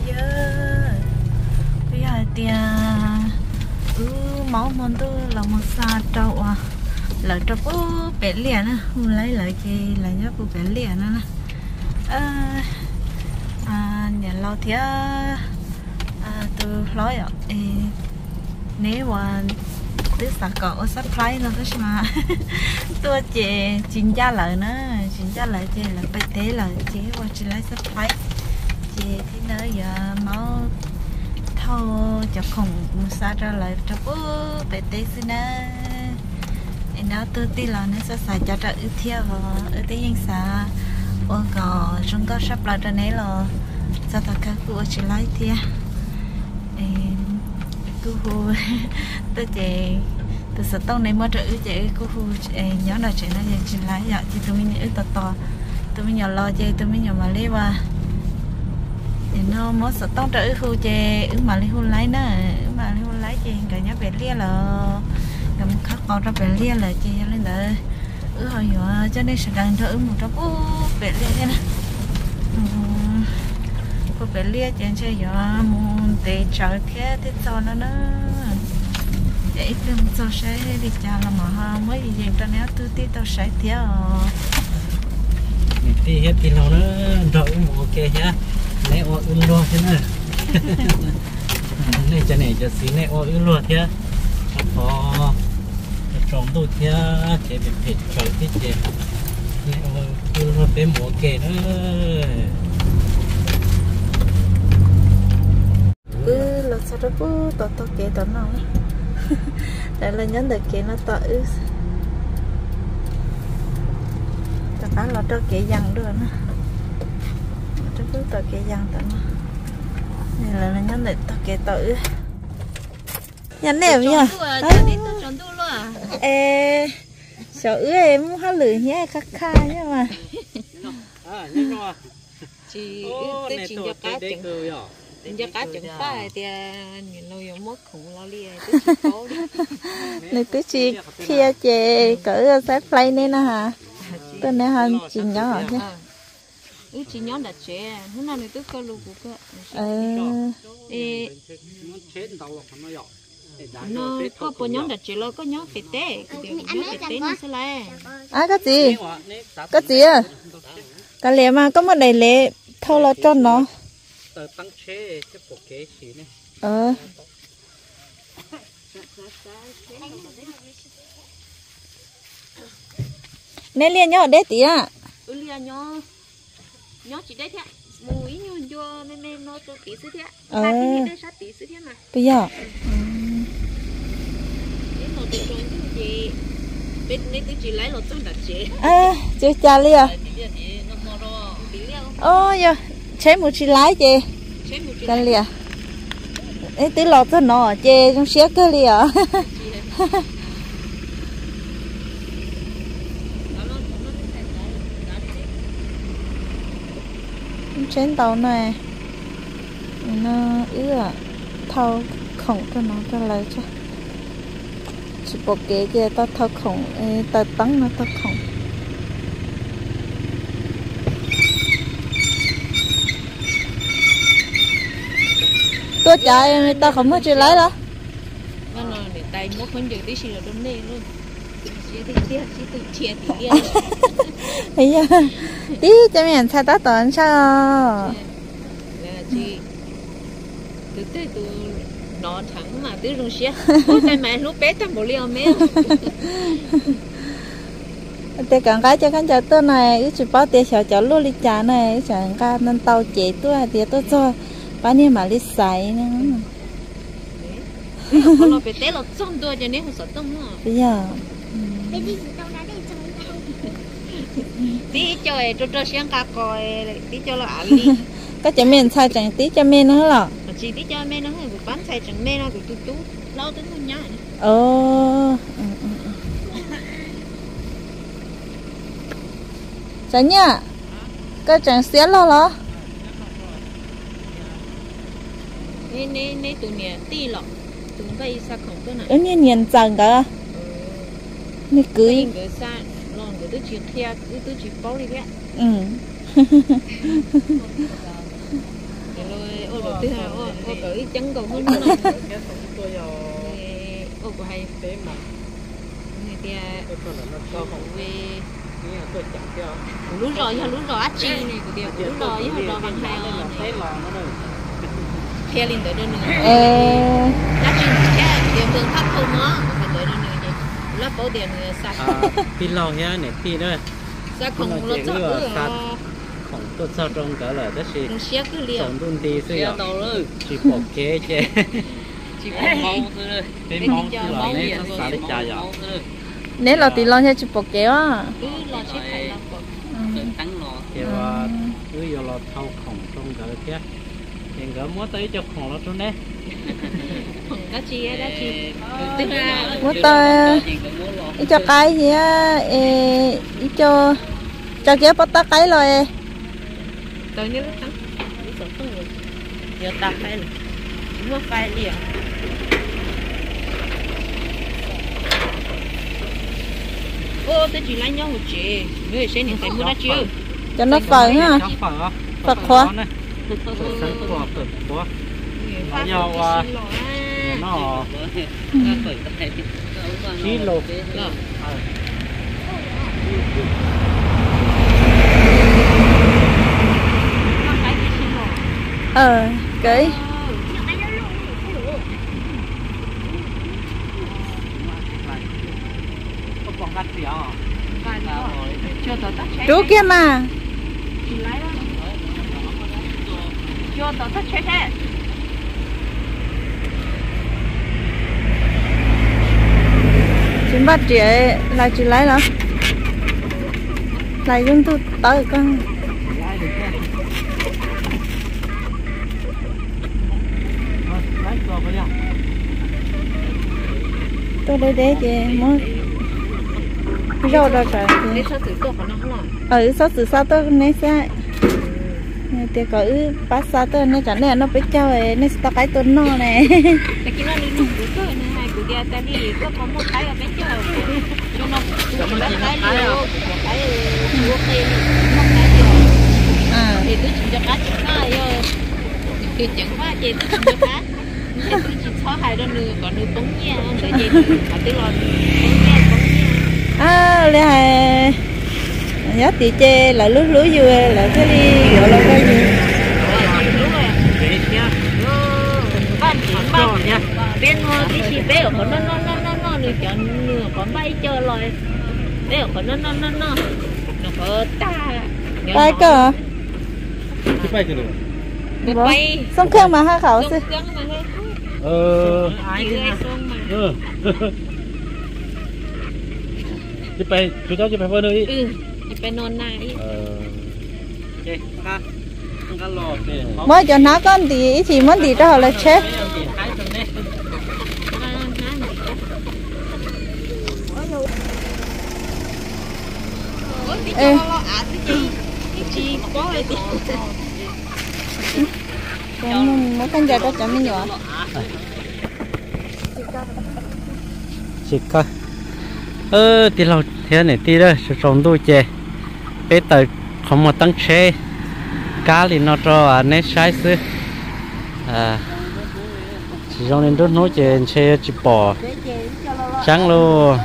bây giờ thì máu món tôi là một xa trâu à lợi trâu bố bé liền á không lấy lợi gì là nhớ bố bé liền á nhà lo thì từ lối ạ nếu mà tức là có surprise nó đó mà tôi chỉ chính ra lợi nữa chính ra lợi chỉ là bây thế là chỉ qua chỉ lấy surprise chỉ thế nữa giờ máu thâu cho không xa ra lại cho bố bé thế xin nữa em nói tôi tin là nó sẽ xài cho ưu thiên và ưu tiên những xa ôn có chúng có sắp lại cho này là sao tất cả của chỉ lấy thiên cô hù tôi chỉ từ sở tông này mới trở chị cô hù nhớ là chuyện nó chỉ lấy vậy thì tụi mình ưu to tụi mình nhỏ lo chơi tụi mình nhỏ mà lấy vào thì nó mới sở tông trở hù chơi mà lấy hù lấy nữa mà lấy hù lấy chơi cả nhớ về lia là cầm khắc con ra về lia là chơi lên đó hồi nhỏ cho nên sẽ đang cho một trong về lia thế này cô bé lia trên chơi gió muốn để chờ thế thế cho nó để đừng cho sẽ đi chào là mà mới gì cho nó tư tí tao sẽ theo thì hết thì nó đợi một ok nhá nè ô luôn thế này này cho này cho xí nè ô luôn thế có trống đồ thế chế bị thịt trống thịt chế nè ô luôn bên một kề đó là sao đó bố tao kể tao nào đây là nhấn được kể nó tao tao bán là tao kể dằn được nữa tao bố tao kể dằn tao nó này là nhấn được tao kể tao nhấn nè bây giờ ê sợ em hát lưỡi nhé khắc kha nhá mà chị tới chị cho cá chừng đến cho cá chừng phải thì nhìn nuôi mất khủng lo lia tới chị cố đi này tới chị kia chè cỡ sát play nên hả tôi này hơn chị nhỏ chứ chị nhỏ đặt chè hôm nay tôi có lưu của nó có bộ nhóm đặt chè lo có nhóm phải té nhóm phải té nó sẽ lại cái gì à cái lẹ mà có một đầy lẹ thâu là cho nó tăng chế cái bộ kế xí này nên liền nhỏ đấy tí à liền nhỏ chỉ đấy thế mùi như vô nên nó cho tí xíu thế sát tí xíu thế mà bây giờ nó tự trốn gì bên nên tôi chỉ lấy lột tôi đặt chế chưa cha liền giờ chế một chỉ lái chê cái lìa ấy tí lọt cho nó chê trong xé cái lìa trên tàu này nó ưa thâu khổng cho nó cho lời cho chỉ bộ kế kia tao thâu khổng tao tấn nó thâu khổng tôi chạy người ta không có chơi lấy đó nó để tay một con giờ tí xíu là đâm lên luôn thấy chưa tí cho mình thay tao tận sao chị từ nó thẳng mà từ rung xía tay mẹ lúc bé thằng bộ liều mẹ để càng cái cho khán giả tôi này chỉ bao tiền xào cháo lúa đi trà này chẳng ca nên tàu chế tôi thì tôi cho bao nhiêu mà đi xài nữa con nó phải té lọt xong tôi cho nên không sợ tông nữa bây giờ tí chơi cho xem cá coi tí cho nó ăn đi có chả men xài chẳng tí cho men nữa là chỉ tí cho men nó hay một bán xài chẳng men nó của chú lâu tới không nhá chẳng nhá có chẳng xé lo lo nè tụi nè tí lọ tụi vây sao không cái này ứng nhiên nhìn chẳng cả nè cưới xa lon của tôi chỉ theo tôi chỉ bao đi đấy rồi ôi đầu tiên là ô cởi chân cầu hơn nữa ô của hay người tia cầu hồng về lú rồi á chi này của tia lú rồi bằng hai theo lên tới đâu nữa á chi cái tia phương pháp không nó phải tới đâu nữa lớp bảo tiền người sạch pin lò nhá này pin đó sạch không lót chót nữa ของตัวเจ้าตรงก็เลยแต่สิเกลียสวองดุนดีสิอ่ะจีบเก๋เจจีบมองเลยเป็นมองคือหล่อเนี่ยสาลิจ่ายอ่ะ nếu là thì lo cho chụp bọc kéo á รอเช็คไข่เราก่อนตั้งรอเดี๋ยวว่าอยู่รอเท่าของตรงก็เพี้ยเห็นก็มัวตีเจ้าของเราตรงนี้ของก็ชี้ได้ชี้ตึ้งอ่ะ mua tơ đi cho cái gì á đi cho kéo bắt tắt cái rồi tới như lúc thắng giờ tạt phải mua phải liền ô tôi chỉ lấy nhau một chị mới sẽ nhìn thấy mua đã chưa cho nó phở ha phật khóa nhau nó kilo kỹ chú kia mà chúng bắt chị là chị lấy đó lại dùng tôi tới con tôi đây để chị muốn rau đâu trời sao từ sao tôi nấy sai thì có bắt sao tôi nấy chẳng lẽ nó biết cho ấy nấy sao cái tôi no này có một cái ở bên chỗ cho nó cái liều cái luộc tiền một cái liều thì tôi chỉ cho cá chấm nó rồi thì chẳng qua chị tôi chỉ cho cá tôi chỉ xóa hai đôi nửa còn nửa bóng nha để gì mà tôi lo bóng nha lẽ hay nhớ thì chê là lúa vừa là cái đi gọi là cái gì bên ngồi thì chỉ bé ở nó nửa chọn nửa có bay chơi rồi bé ở nó có bay cơ bay cái được bay sông khương mà ha khẩu sư chị bay chú cháu chị bay vơi đi chị bay non này mới cho nó con thì chỉ muốn đi cho là chết mỗi con giờ đó cho mình nhỏ chị coi thì lâu thế này tí đó sẽ trồng đôi chè bây giờ không một tăng xe cá thì nó cho nét sai xứ chỉ trong nên đốt nối chè xe chỉ bỏ trắng luôn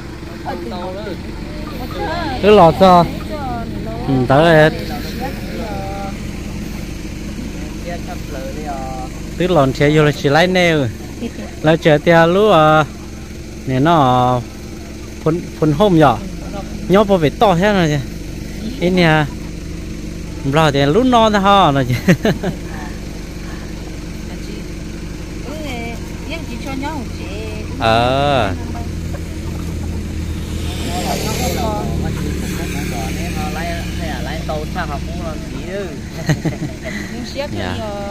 cứ lọt cho tới tức lòn xe vô là chỉ lấy nêu là chờ tia lúa này nó phun hôm nhở nhớ bao việc to thế này chứ nè rồi thì lúa non thôi ha rồi chứ tàu xa học cũng là gì ư nhưng xếp thì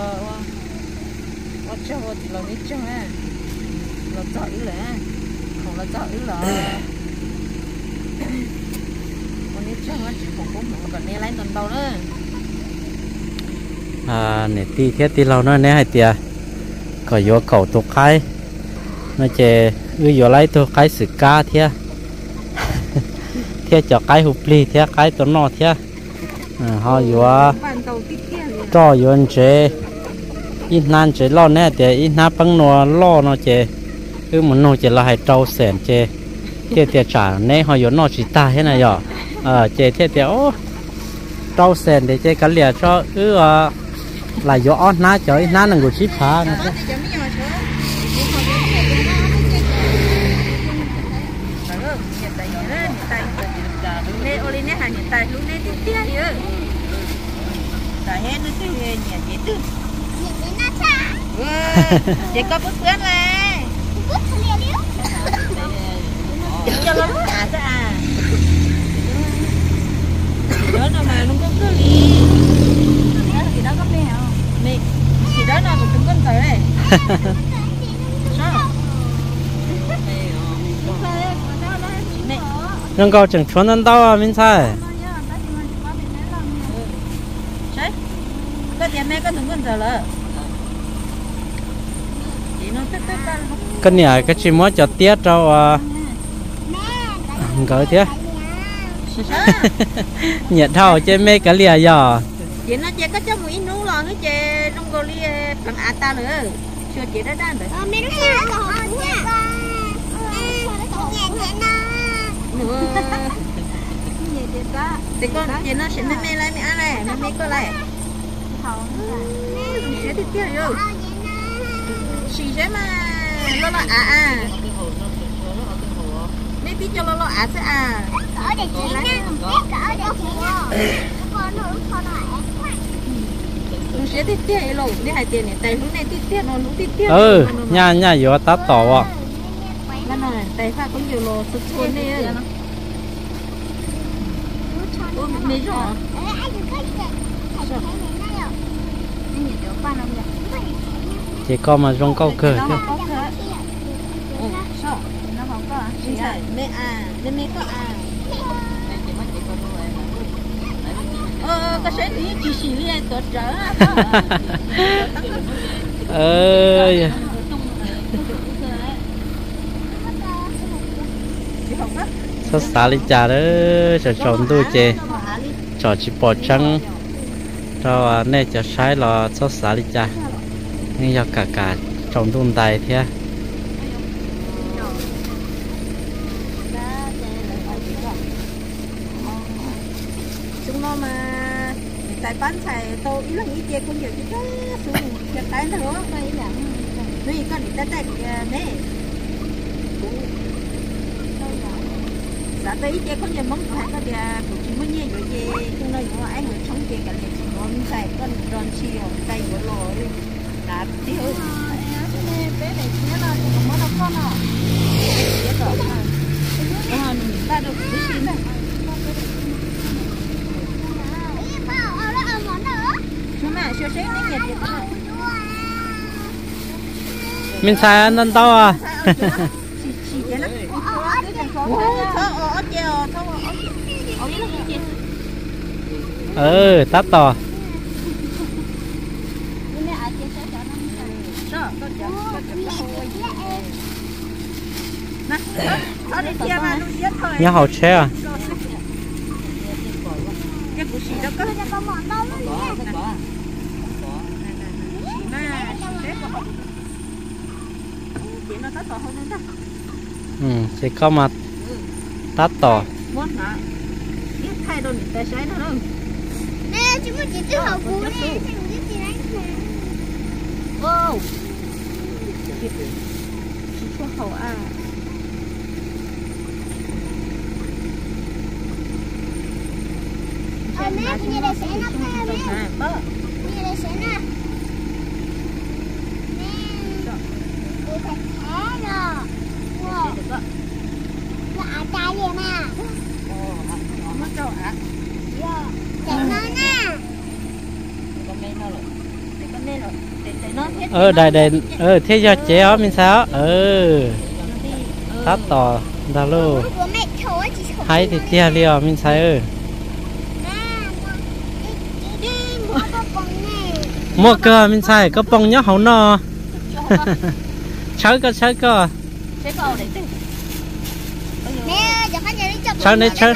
cho thì là nít cho ha là chọi nữa không là chọi nữa còn nít cho nó chỉ không còn nè lấy tuần đầu nữa nè tí thiết tí lâu nó nè hay tiệt có vô cầu tục khai nó chè vô lấy tôi khai sự ca thiệt thiệt cho cái hụp ly thiệt cái tuần nọ thiệt họ vô cho vô anh chế ít nan chế lo nè thì ít na băng nó chế cứ muốn nó chế là hay trâu sẻn chế thì trả nè họ yếu nó chỉ ta thế này rồi chế thì ô trâu sẻn để chế cái lìa cho là yếu na cho ít na là người ship phá chị có bút phước này cho nó à sao à đó nó mà nó có cứ đi thì đó có mèo mẹ thì đó nó cũng có tới đây nhưng câu chẳng chuẩn ăn đâu à mình sai có tiền mẹ có từng con giờ rồi cái này cái chim mót cho tiết cho gọi thế nhiệt thầu chơi mê cả lìa giờ chị nó chơi có cho mũi nú lo nữa chơi trong cô lia bằng ta nữa chưa chị đã đan rồi mẹ nó chơi nó nha thì con chị nó sẽ mê lại mẹ ăn này mẹ có lại sẽ tiếp theo rồi xì sẽ mà lo mẹ biết cho lo sẽ ở đây chị nha ở đây chị con nó sẽ tiếp theo rồi đi hai tiền này tay lúc này tiếp theo nó lúc tiếp theo nha yếu tát tỏ à nó nói tay pha cũng nhiều lô sụt xuống đi ôi mẹ rõ chỉ có mà trong câu cờ chứ mẹ mẹ có cái sẽ đi chỉ xì liên tổ trở sao xả đi trà đó cho chọn tôi chè cho chỉ bỏ trắng cho này cho sai là sao xả đi trà nên cho cả trồng tôm tài thế chúng nó mà tại bán xài tôi ý là nghĩ chơi cũng nhiều chứ xuống chơi tay nó đó vì con đi tay nè đã tới chơi có nhiều món phải có địa cũng chỉ mới nhiều chơi chúng nó có ai người sống chơi cả liền món xài con đòn chiều tay của lồi đã tí hơn bé này nhớ là còn món đâu con à biết rồi ta được cái gì này chúng mẹ siêu sáng đến nhiệt vậy thôi mình xài ăn ăn tao à tát tỏ nhớ hậu xe à chỉ có mặt tát tỏ thay đồ để trái nó đâu nè chúng mình chỉ chưa học cú nè ô chỉ cho hậu à mẹ như đây sẽ nắp nè mẹ như đây sẽ nè nè thật thế rồi wow nó ở trái gì mà mất đâu hả chẳng nó nè đây thế cho chế ó mình sao tát tỏ đa lô hay thì tia liều mình sai mua cơ mình sai có bông nhớ hậu no chơi cơ nè giờ phải đi chụp chơi này chơi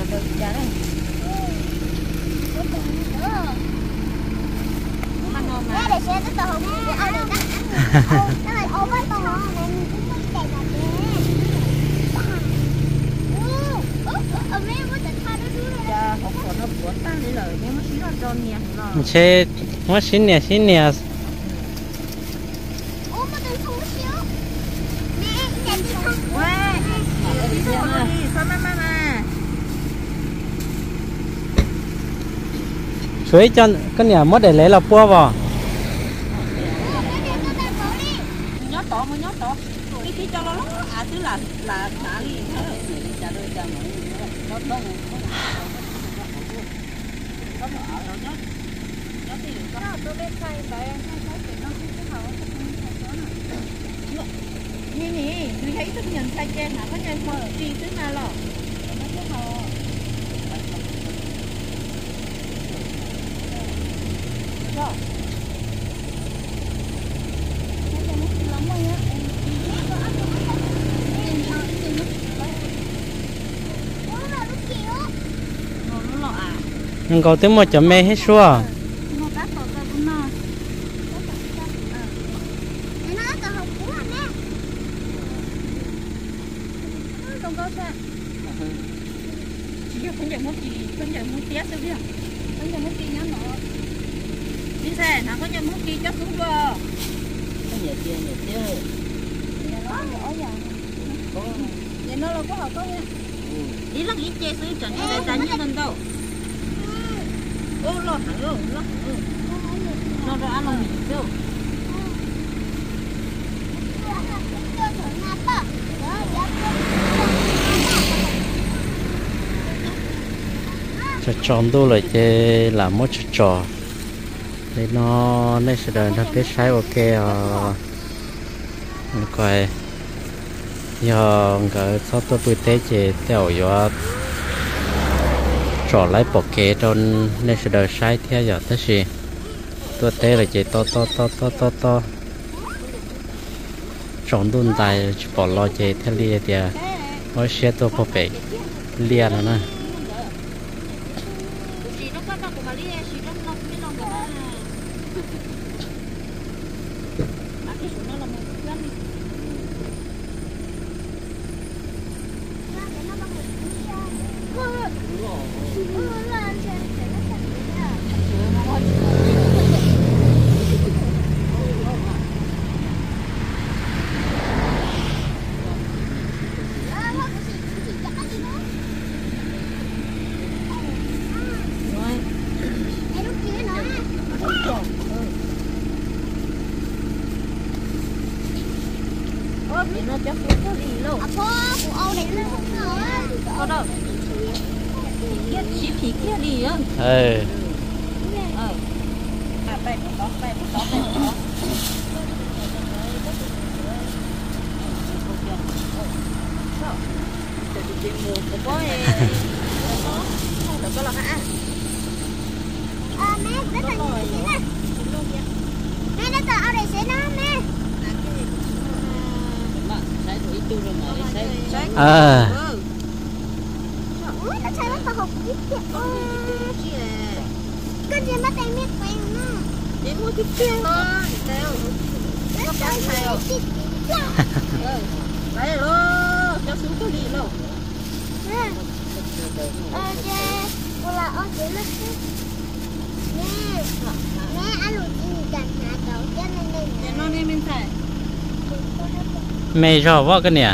được giờ đây ăn ngon mà để xe tới tàu không đi ăn được đó là ôm với tàu này mình cũng muốn chạy vào giờ học của nó buồn ta lấy lời nhưng mà chỉ là tròn nhẹ rồi chế mất xin nè suối cho cái nhà mất để lấy là bua vào nhót to mới nhót to cái cho nó à tức là đã đi trả đôi cho nó nè nè, tôi thấy thức nhận sai trên hả? Có nhân mở đi tới nào lọ? Nó cái hồ. Rồi. Nó cho nó lắm rồi á. Nó lọ à? nhưng có tiếng một chấm mê hết xua con giờ muốn tía sao biết con giờ muốn tía nhá nó đi xe nó có giờ muốn tía cho xuống cơ Cái nhà kia vậy nó là có họ có nha đi lắc ít chơi xíu chẳng để đánh như lần đâu ô lo thẳng luôn lo rồi ăn lòng mì đâu cho tròn đôi lại chơi làm một trò để nó sẽ đợi nó cái sai ok coi giờ cái sau tôi bữa tết chơi theo giờ trò lấy bộ kế trong nên sẽ đợi sai theo giờ tới gì tôi tết là chơi to tròn đun tay bỏ lo chơi theo lia thì có xe tôi có phải lia nữa nè nó chắc cũng có gì luôn. Phụ Âu này nó không ngờ. Có đâu. Kia chỉ phí kia đi á. À đây có. Có là hả? Mẹ rất là nhiều nè. Mẹ đã tạo để sẽ nó mẹ. Ui, nó chơi bắt học ít kìa. Con chơi bắt tay miết quen nó. Để mua cái kia thôi. Theo. Nó chơi theo. Đấy lô, cho xuống cái gì lô. Cô là ôi chị nó chứ. Mẹ ăn lụt gì chẳng hả cậu cho nên đây. Để nó đi bên phải. mày rõ vợ cái nè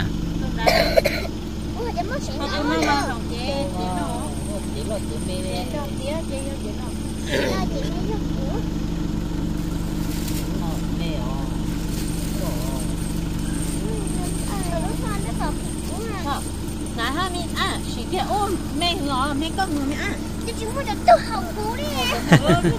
nãy hai mình à chỉ kia ôm mẹ ngỏ mẹ con người mẹ à chứ chúng tôi đã tự học cú đi nhá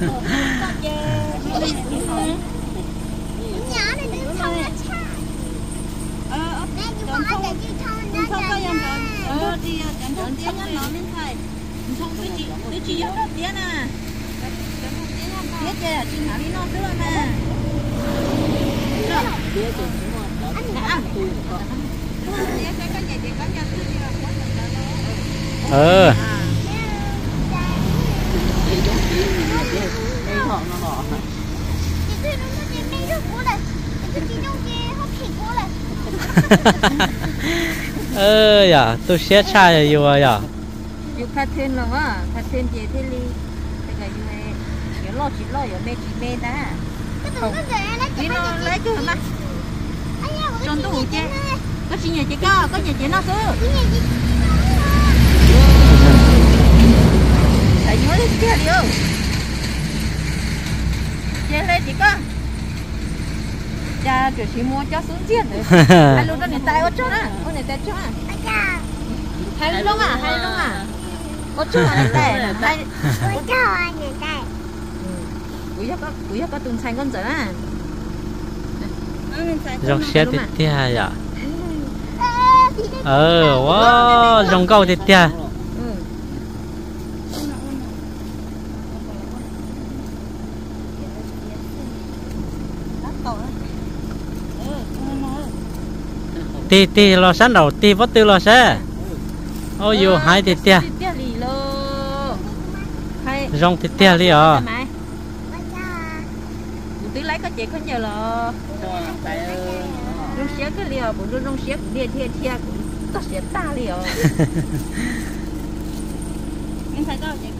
này đứa không là cha mẹ chúng con ăn để chứ không có dòng rồi đi chẳng có tiếng nó lên thầy không tôi chỉ có tiếng nè biết chưa chị thả đi nó cứ lên nè Đây họ nó họ. dạ tôi sẽ trai rồi à yêu phát thiên là vợ phát thiên gì thế li bây giờ yêu chỉ lo yêu mê chỉ mê đã không đi nó lấy chứ mà trong tủ chứ có gì nhà chị có nhà chị nó cứ tại nhớ lên kia đi không chị lên chị có cha chỉ mua cho xuống chiên rồi hai luôn đó này tay ở chỗ á ở này tay chỗ á hai luôn à ở chỗ này tay tay bữa giờ có tuần xanh con dở à dòng xe thì tia dạ wow dòng câu thì tia ti lo sáng đầu ti vót tư lo xe ôi dù hai thì tia dòng thì tia đi à tí lấy có chị có nhờ là rong xé cái liều bụng rong xé liền thiệt có xé ta liều em thấy có chị có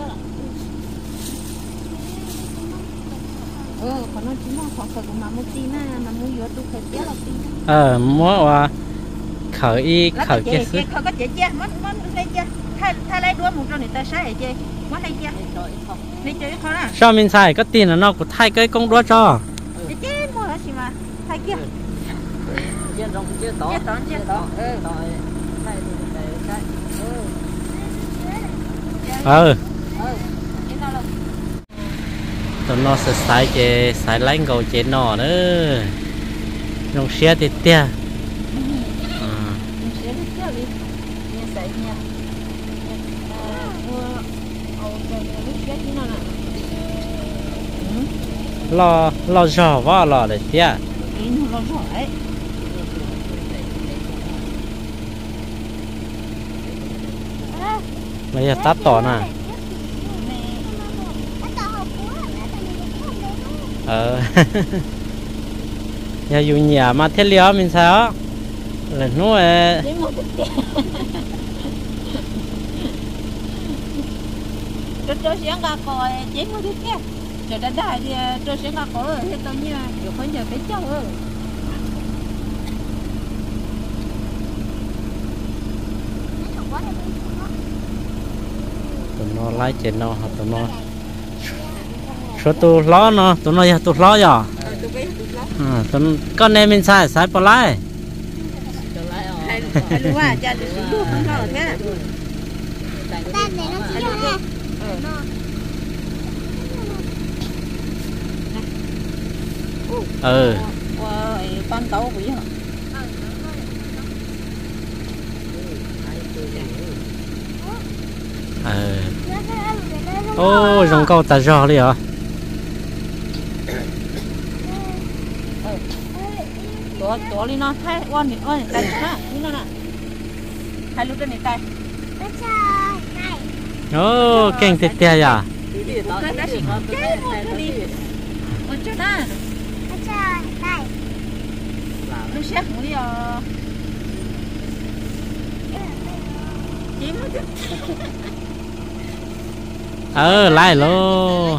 còn nó chỉ mong khoảng khoảng mà mua chi mà mua vô tôi phải chết là mua khởi y khởi chết sức khởi có chết chết mất lấy chết thay lấy đuôi một trong này ta sai chết mất lấy chết lấy chơi khó à sao mình xài có tiền là nó của thay cái công đua cho chết mua là gì mà thay kia Chết rong chết to tụi nó sẽ xài lánh cầu chế nọ nữa rong xe thì tia lo giò vợ lo để tia bây giờ tắt tỏ nè giờ dùng nhà mà thiết liao mình sao là nuôi cho sáng ra coi chế mua thứ kia rồi đã đại thì cho sáng ra coi thì tôi như được phải nhờ cái cháu tụi nó lái trên nó hoặc tụi nó số tụi ló nó tụi nó giờ tụi ló giờ tụi con em mình xài bỏ lái đúng à cha được sử dụng không lo thế con tàu quỷ hả ô dòng câu ta giò đi hả tổ đi nó thay con thì ơi tay nó đi nó nè hai lúc này tay ô keng thịt tia à nó xếp mũi lại lô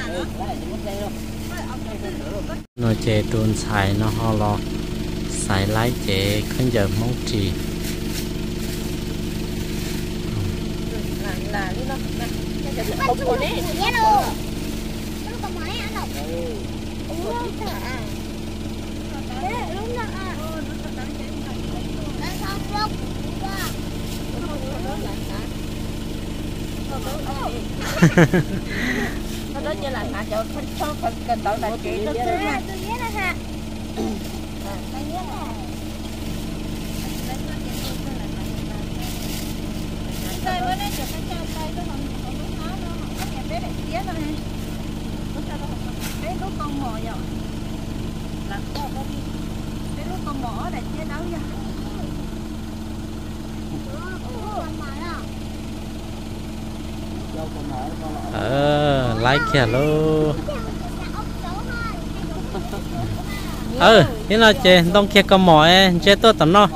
nó chế tuôn xài nó ho lo xài lái chế không giờ mong chỉ là đi nó không có đấy nhé đâu nó có máy ăn đâu nó đó như là hạ cho không cần đợi là chị nó cứ mà con mồi rồi là cái lúc con mỏ để chế đấu ra lái kia luôn thế nào chị đông kia có mỏi chị tôi tận nó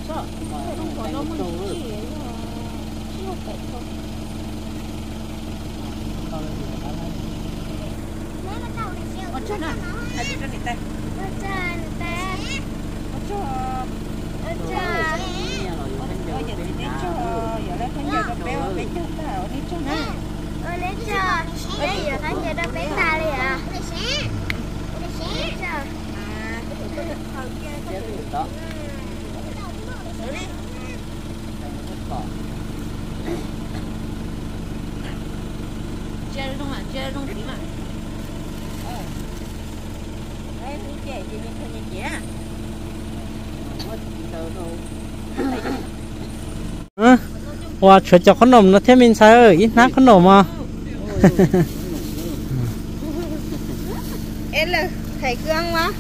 chơi trong thủy mà wow chuyện cho con nồng nó thêm mình sao ơi ít nát con nồng mà em là thầy cương quá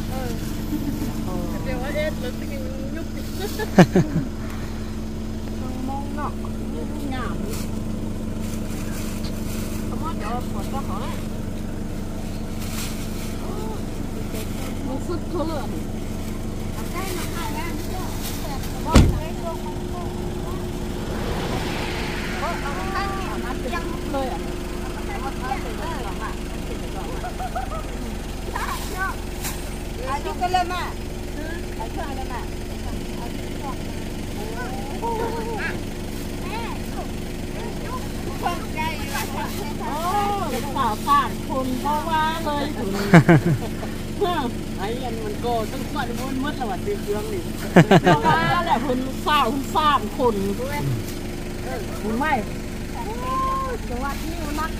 คนเพราะว่าเลยไอ้ยันมันโกต้องมาดูมัดละวันตีเครื่องนี่เพราะว่าแหละคน3คนคุณไม่จังหวัดนี้มันนัก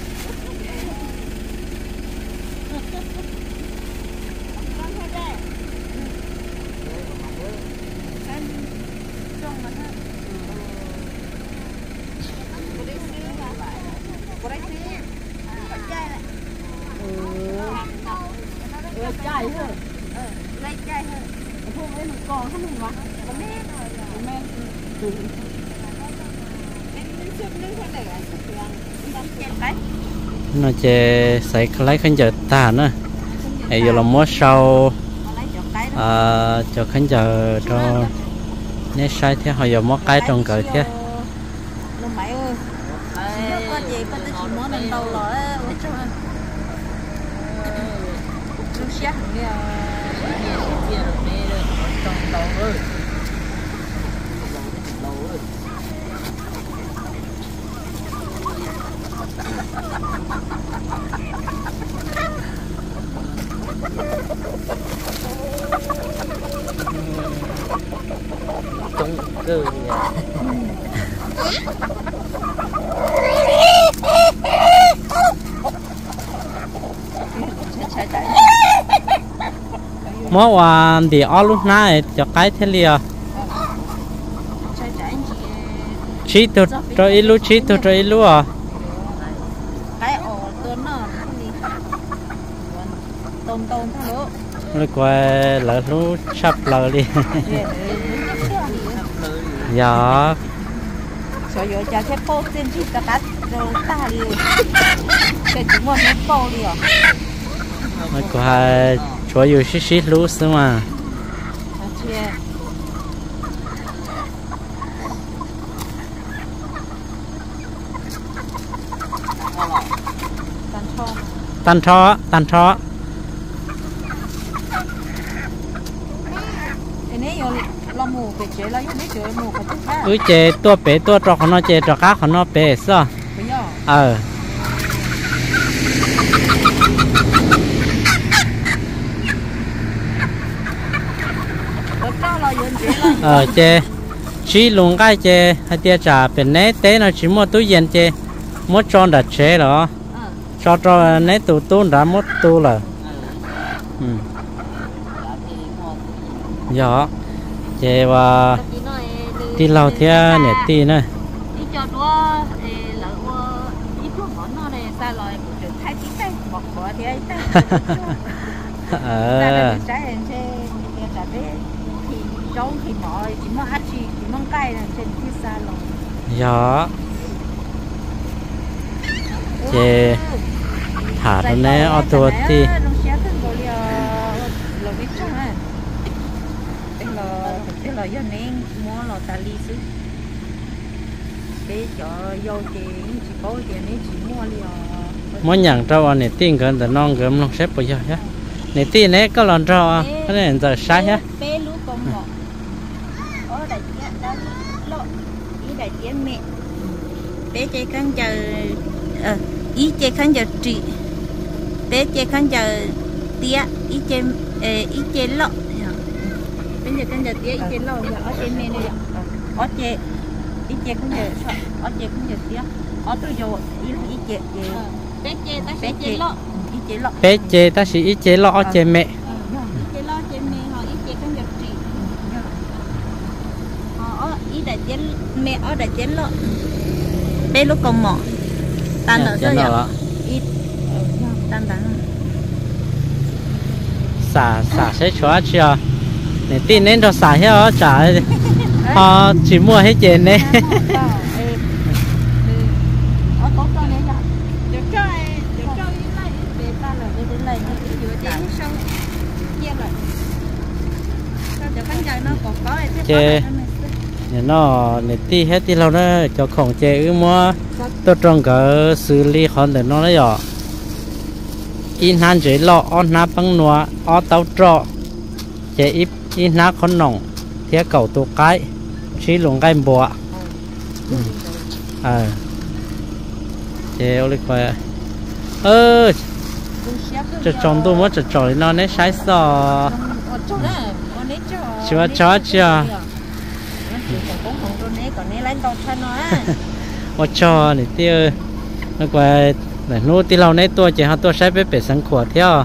ใจเหรอไม่ใจเหรอพวกไอ้หนูกองท่านหนึ่งวะแม่ดู nó chơi sai lấy khán giả ta nữa bây giờ là mua sau cho khán giả cho nếu sai thì họ giờ mua cái trong cỡ thế chung cư mua hoàn thì ở lúc này cho cái thế liền chỉ tôi cho ít lúc chỉ tôi cho ít lúc à cái ổ tôi nó tôm thôi rồi quay lại lúc sắp lại đi dạ 所以叫些包进去，大家就大了，这怎么能包了？ rồi quay chúa yêu xí lúc xíu mà tan chó chế tua bé tua trọ nó chế trọ cá nó bé sao chế chỉ luôn cái chế hay tia trà bên nấy té nó chỉ mua túi yên chế mua tròn đặt chế đó cho nấy tủ đã mua tủ rồi dạ chế và đi lâu theo nè ti nữa đi cho nó lỡ đi thuốc món nó này xa rồi được thay tí tay một bỏ thì ấy tay trái lên trên trả bé thì trong thì mọi chỉ mong ăn chỉ mong cay là trên phía xa rồi dạ chế thả nó nè ở tua thì nó sẽ từng gọi là biết chắc à cái là do nên mua là ta lý sư để cho vô thì chỉ có thì nên chỉ mua liền mỗi nhàng trâu anh này tiền gần từ non gần non xếp bây giờ nhá này tiền này có lần trâu à cái này giờ sai nhá bé lú con ngọ ở đại diện đó lộ ý đại diện mẹ bé chơi khăn chờ ý chơi khăn chờ trị bé chơi khăn chờ tía ý chơi lộ bây giờ khăn chờ tía ý chơi lộ giờ ở trên mẹ này ở chơi ý chơi khăn chờ ở chơi khăn chờ tía ở tôi vô ý chơi bé chơi ta sẽ chơi lọ ý chơi lộ bé chế ta chỉ ít chế lọ chế mẹ chơi lo chơi mẹ họ ít chơi con giật trị họ ý đại chiến mẹ ở đại chiến lộ bé lúc còn mỏ tan ở rồi ạ ít tan tan xả sẽ xóa chưa này tiền nên cho xả hết trả họ chỉ mua hết tiền này ở có con này ạ được cho như này để ta là cái này nó chỉ vừa đến sau chia lại cho con trai nó còn có chế nhà nó này ti hết ti lâu đó cho khổng chế ư mua tôi trong cái xử lý hòn để nó đấy ạ in han chế lọ on ná băng nua on tàu trọ chế in ná con nòng theo cầu tổ cái chỉ lồng gai bùa chế ô lịch quay trong tôi mới trò nó nấy sai sò chưa chó chưa ô cho này tiêu nó quay này nuôi tiêu lâu nấy tôi chỉ họ tôi sai bé bé sáng khỏe theo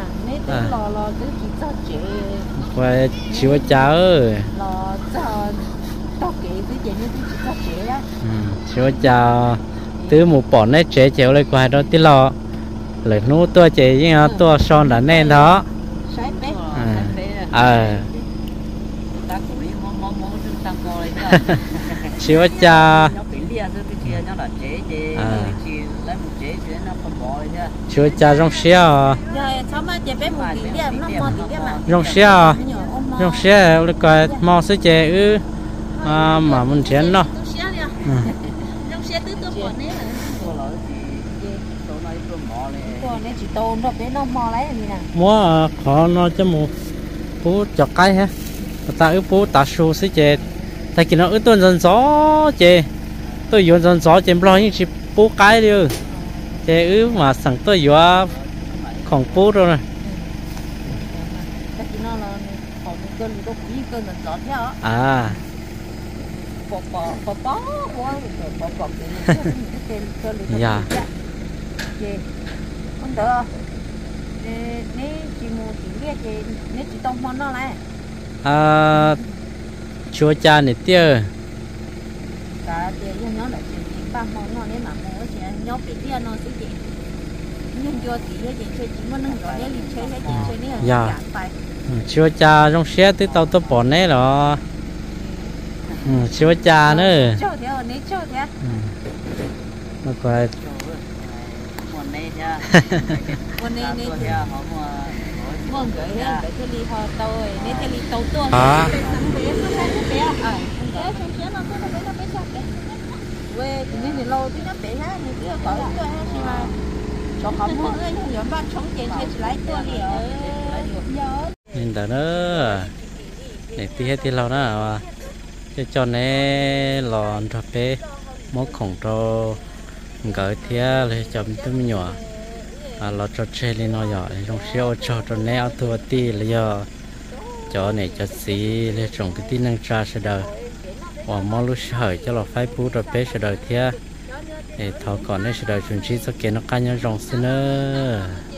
quay chiếu cháu chiếu cháu từ một bọn này chế chéo lại quay đó tiêu lò lại nuôi tôi chế nhưng tôi son đã nên đó chiếu cháu chiếu cháu trong xe trong xe lại quay mò sẽ chế ư mà mình chén nó trong xe tứ tôi bọn đấy chỉ tô nó bé nó mò lấy gì nè mua khó nó cho một bố chọc cái ha ta ư bố ta su sẽ chế tại khi nó ư tuần dần gió chế tôi dùng dần gió chế lo những chỉ bố cái đi chế ư mà sẵn tôi vừa không bố rồi này dạ con đỡ nếu chỉ mua chỉ biết thì nếu chỉ tông món nó này chúa cha này tiêu cả tiền nó lại chỉ ba món nó nếu mà mua thì nhóc bị tiền nó sẽ chỉ nhưng cho thì chỉ chơi chỉ muốn nâng rồi để chơi hay chơi này là phải chúa cha trong xe tới tàu tôi bỏ nấy rồi chúa cha nữa cho theo nếu cho theo nó quay วันนี้นี่มองเลยเนี่ยไปที่รีพอร์ตเลยนี่ที่รีโตตัวเป็นสังเกตใช่ไหมเป๊ะเอ๊ะช่วงเช้าเราก็ไม่ชอบเป๊ะเว้ยทีนี้เราที่นั่นเป๊ะฮะนี่ที่เราต่อตัวฮะใช่ไหมcho họ mua cái những nhóm bạn chống tiền chơi lạiตัวเหลียว nhìn đó nữa để tí thì lâu nữa cho nên lòn cho bé mốt khổng trâu gửi theo để chấm tôm nhỏ lọt cho chơi lên nó nhỏ trong siêu cho neo thua ti là do cho này cho xí để trồng cái tin năng tra sẽ đời và mong lúc hỏi cho là phải bù rồi bé sẽ đời theo để thọ còn này sẽ đời chuẩn chỉ cho kia nó cá nhân rong xin nữa